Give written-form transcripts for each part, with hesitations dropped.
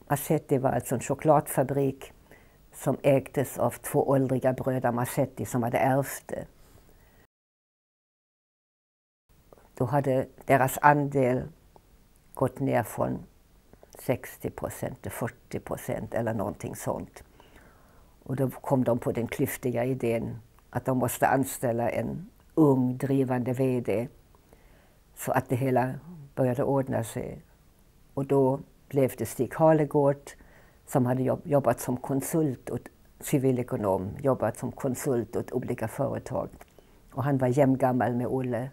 Massetti var alltså en chokladfabrik som ägdes av 2 åldriga bröder Massetti som hade ärvt det. Då hade deras andel gått ner från 60% till 40% eller någonting sånt. Och då kom de på den klyftiga idén att de måste anställa en ung drivande vd så att det hela började ordna sig. Och då blev det Stig Halegård som hade jobbat som konsult och civilekonom, jobbat som konsult åt olika företag. Och han var jämngammal med Olle.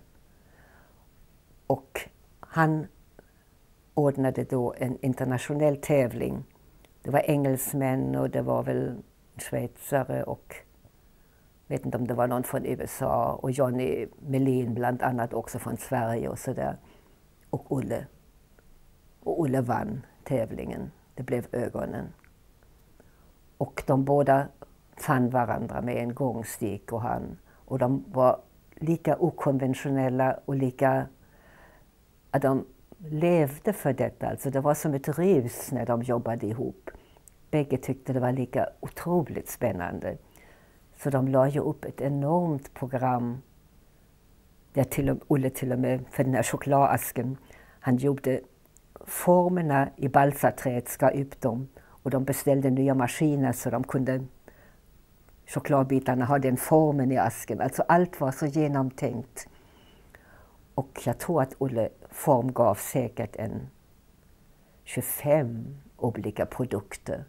Och han ordnade då en internationell tävling. Det var engelsmän och det var väl schweizare och vet inte om det var någon från USA och Johnny Melin bland annat också från Sverige och sådär. Och Olle vann tävlingen. Det blev Ögonen. Och de båda fann varandra med en gång, Stig och han. Och de var lika okonventionella och lika att de levde för detta. Alltså det var som ett rus när de jobbade ihop. Bägge tyckte det var lika otroligt spännande. Så de la ju upp ett enormt program där Olle till och med för den här chokladasken, han gjorde formerna i balsaträet, skar upp dem och de beställde nya maskiner så de kunde chokladbitarna ha den formen i asken. Alltså allt var så genomtänkt. Och jag tror att Olle formgav säkert en 25 olika produkter.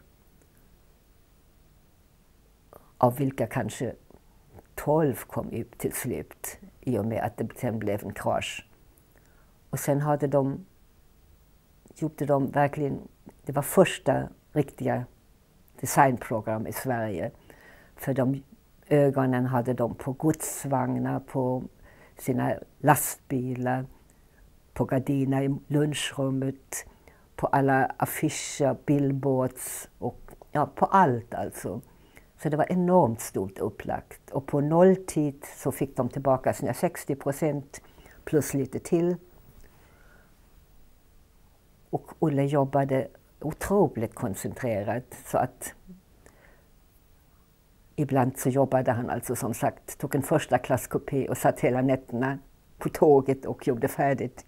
Av vilka kanske 12 kom upp till slut i och med att det sen blev en krasch. Och sen gjorde de verkligen, det var första riktiga designprogram i Sverige. För de ögonen hade de på godsvagnar, på sina lastbilar, på gardiner i lunchrummet, på alla affischer, billboards och ja, på allt alltså. Så det var enormt stort upplagt. Och på nolltid så fick de tillbaka sina 60% plus lite till. Och Olle jobbade otroligt koncentrerat så att ibland så jobbade han alltså som sagt, tog en första klasskopé och satt hela nätterna på tåget och gjorde färdigt.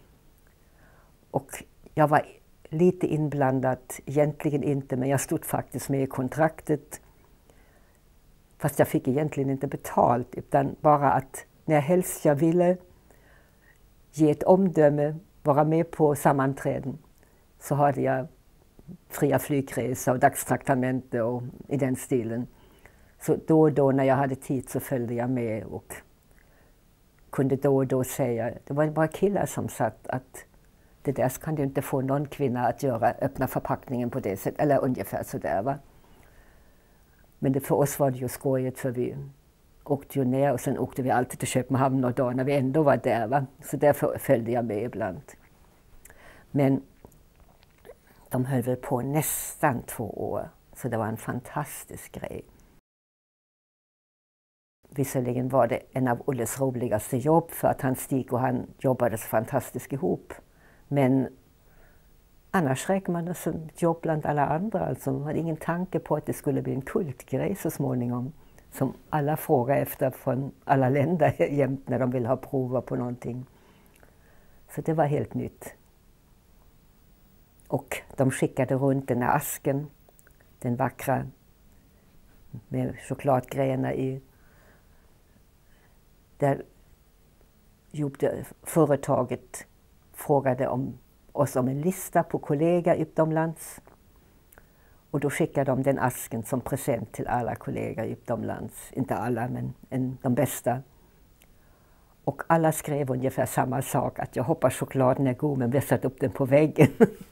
Och jag var lite inblandad, egentligen inte, men jag stod faktiskt med i kontraktet. Fast jag fick egentligen inte betalt, utan bara att när helst jag ville ge ett omdöme, vara med på sammanträden, så hade jag fria flygresa och dagstraktamente och i den stilen. Så då och då när jag hade tid så följde jag med och kunde då och då säga, det var bara killar som satt att det där kan du inte få någon kvinna att göra, öppna förpackningen på det sättet, eller ungefär sådär va. Men för oss var det ju skojigt för vi åkte ju ner och sen åkte vi alltid till Köpenhamn och då när vi ändå var där va. Så därför följde jag med ibland. Men de höll väl på nästan 2 år, så det var en fantastisk grej. Visserligen var det en av Olles roligaste jobb för att han Stig och han jobbade så fantastiskt ihop. Men annars räknar man det som jobb bland alla andra. Alltså man hade ingen tanke på att det skulle bli en kultgrej så småningom. Som alla frågar efter från alla länder jämt när de vill ha prover på någonting. Så det var helt nytt. Och de skickade runt den här asken, den vackra med chokladgrejerna i. Där gjorde företaget, frågade oss om en lista på kollegor utomlands. Och då skickade de den asken som present till alla kollegor utomlands. Inte alla, men de bästa. Och alla skrev ungefär samma sak, att jag hoppas chokladen är god men vi har satt upp den på väggen.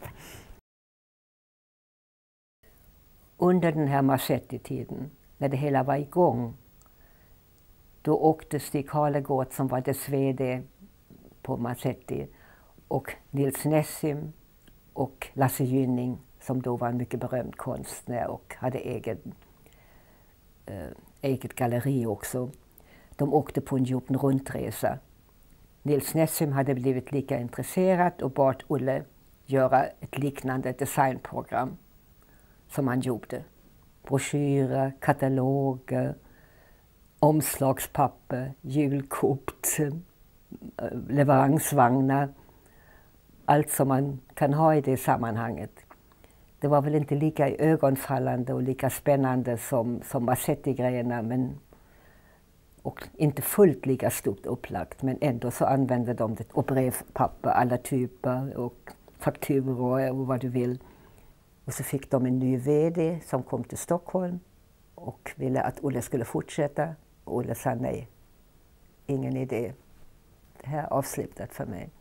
Under den här Massetti-tiden, när det hela var igång, då åkte Stig Halegård som var dess vd på Massetti och Nils Nessim och Lasse Gynning som då var en mycket berömd konstnär och hade eget galleri också. De åkte på en jorden-runt-resa. Nils Nessim hade blivit lika intresserad och bad Olle göra ett liknande designprogram som han gjorde. Broschyrer, kataloger, omslagspapper, julkort, leveransvagnar. Allt som man kan ha i det sammanhanget. Det var väl inte lika ögonfallande och lika spännande som Marsetti-grejerna, men och inte fullt lika stort upplagt, men ändå så använde de det. Och brevpapper, alla typer och fakturor och vad du vill. Och så fick de en ny vd som kom till Stockholm och ville att Olle skulle fortsätta. Och Olle sa nej, ingen idé. Det här är avslutat för mig.